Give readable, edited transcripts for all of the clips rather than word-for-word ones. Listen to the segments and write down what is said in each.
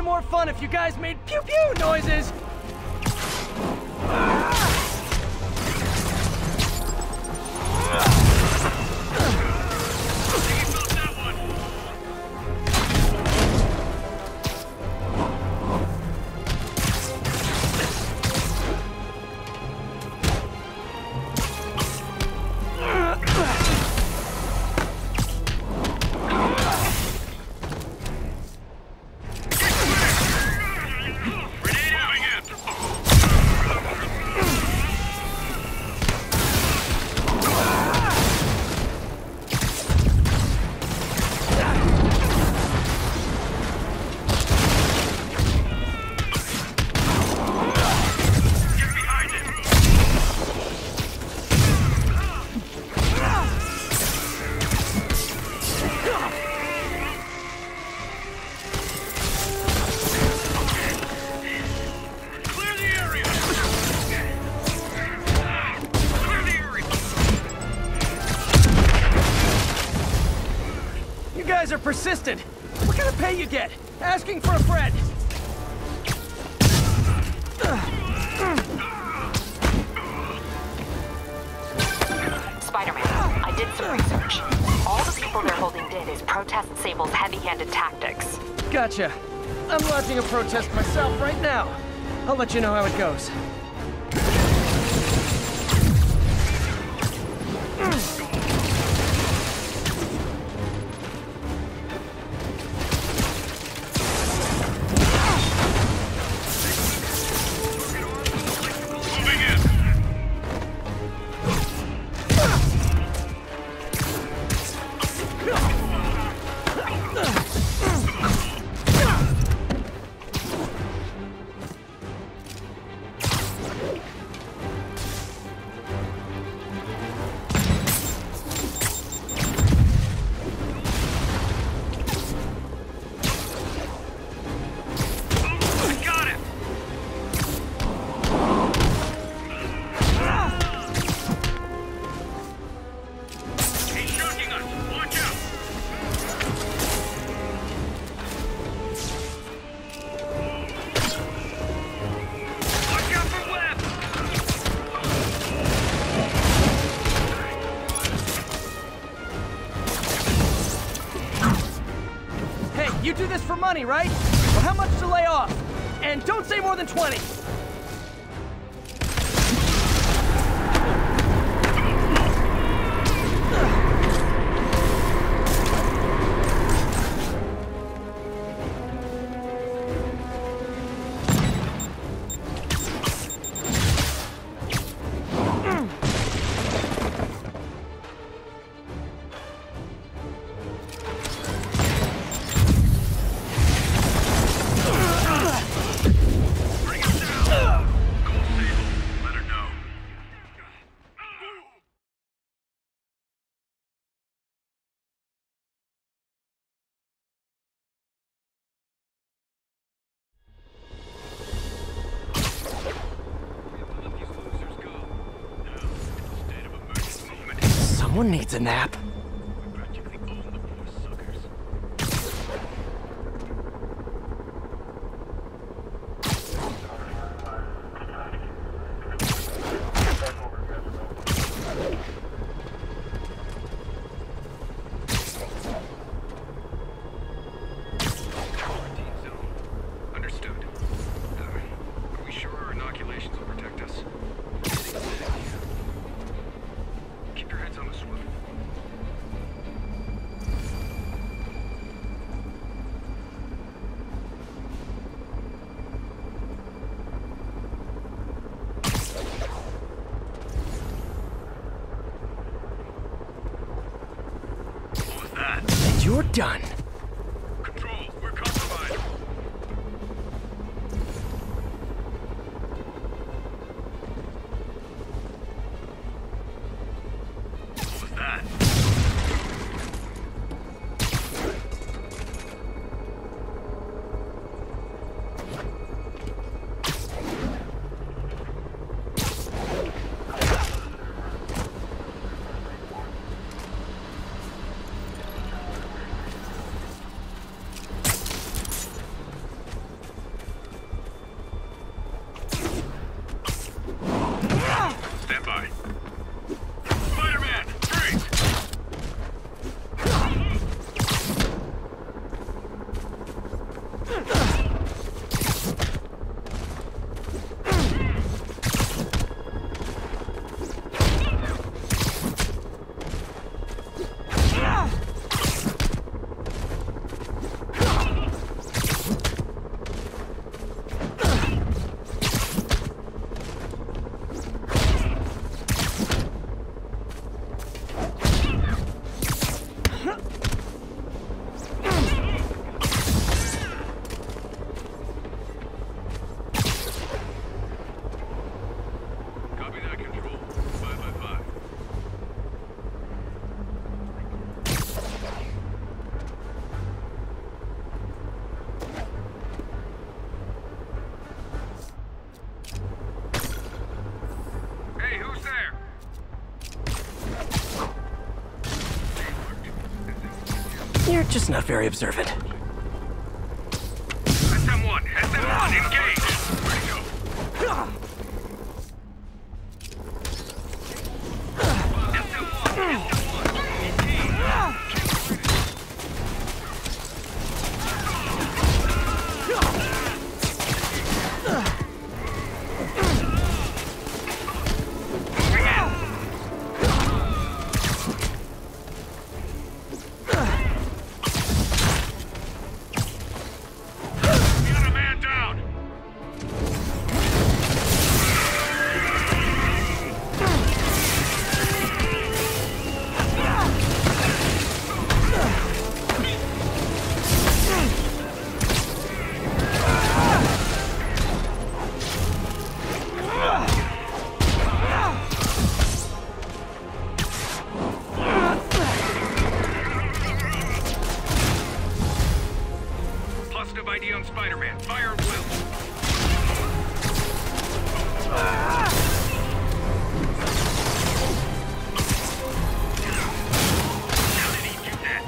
more fun if you guys made pew-pew noises! You guys are persistent. What kind of pay you get? Asking for a friend. Spider-Man, I did some research. All the people they're holding dead is protest Sable's heavy-handed tactics. Gotcha. I'm launching a protest myself right now. I'll let you know how it goes. You do this for money, right? Well, how much to lay off? And don't say more than 20. Someone needs a nap. You're done. Control, we're compromised. What was that? You're just not very observant. SM1, SM1, engage! Ready to go. SM1, Positive ID on Spider-Man. Fire at will. How did he do that?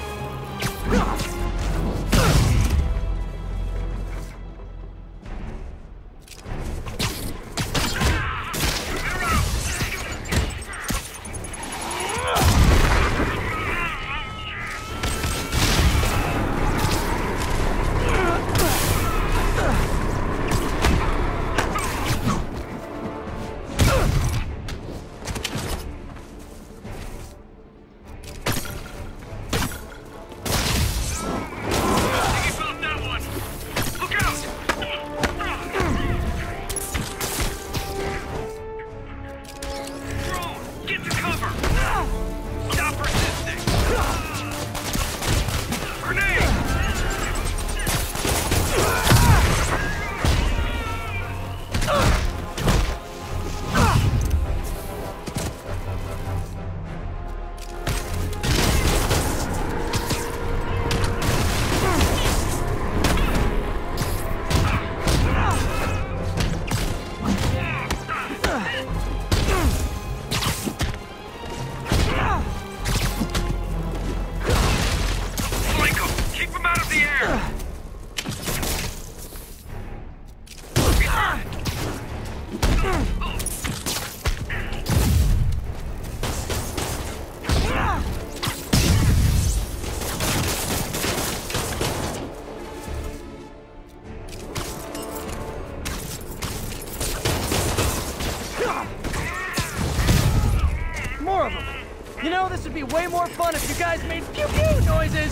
More of them. You know, this would be way more fun if you guys made pew-pew noises.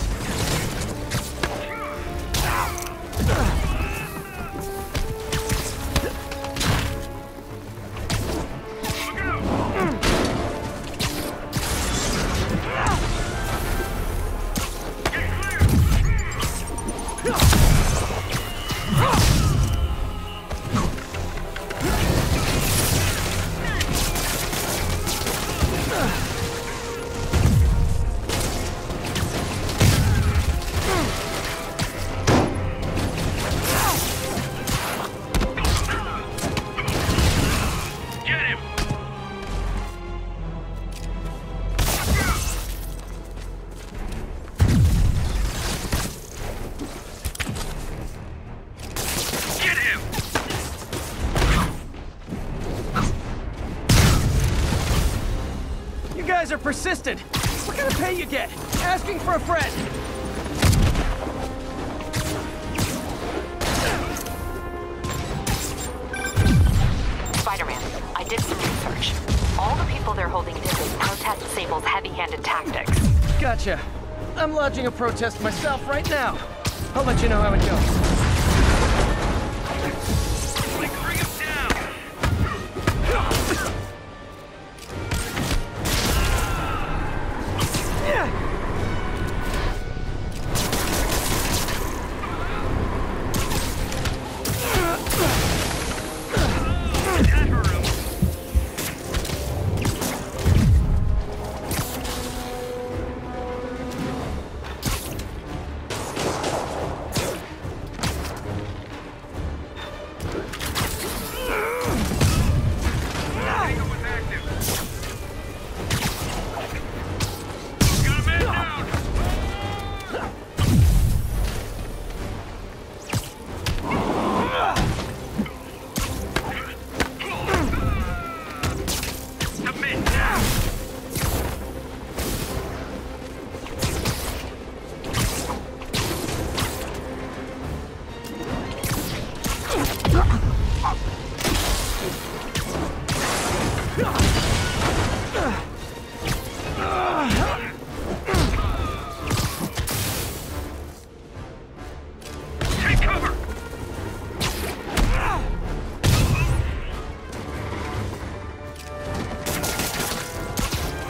You guys are persistent. What kind of pay you get? Asking for a friend. Spider-Man, I did some research. All the people they're holding Disney protest Sable's heavy-handed tactics. Gotcha. I'm lodging a protest myself right now. I'll let you know how it goes. Bring him down!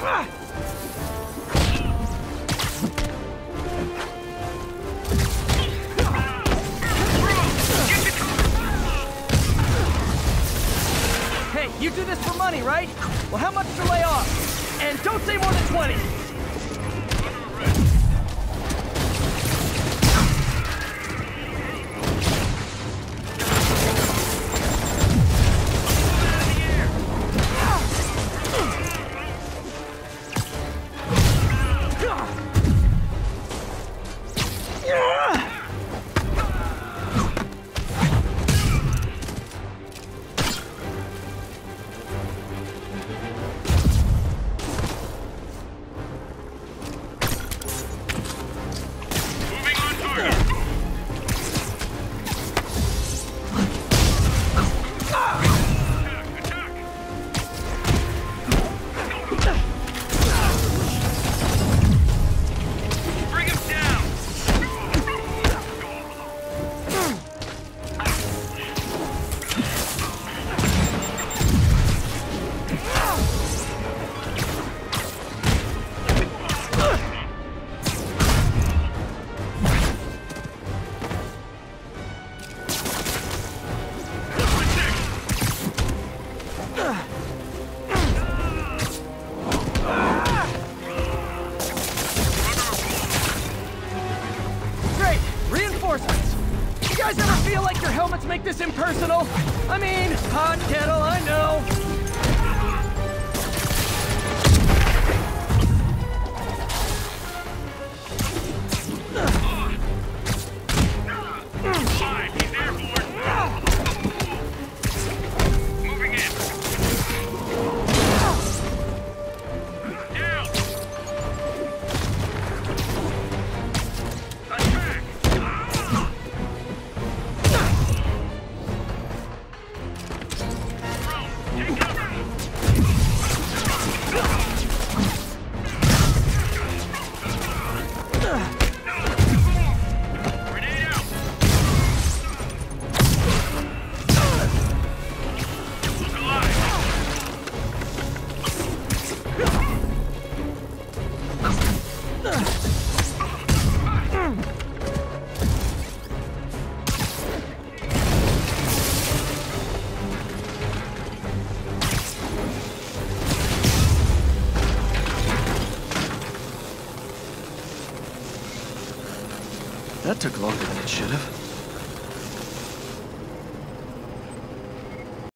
Hey, you do this for money, right? Well, how much to lay off? And don't say more than 20! You guys ever feel like your helmets make this impersonal? I mean, hot kettle, I know. That took longer than it should have.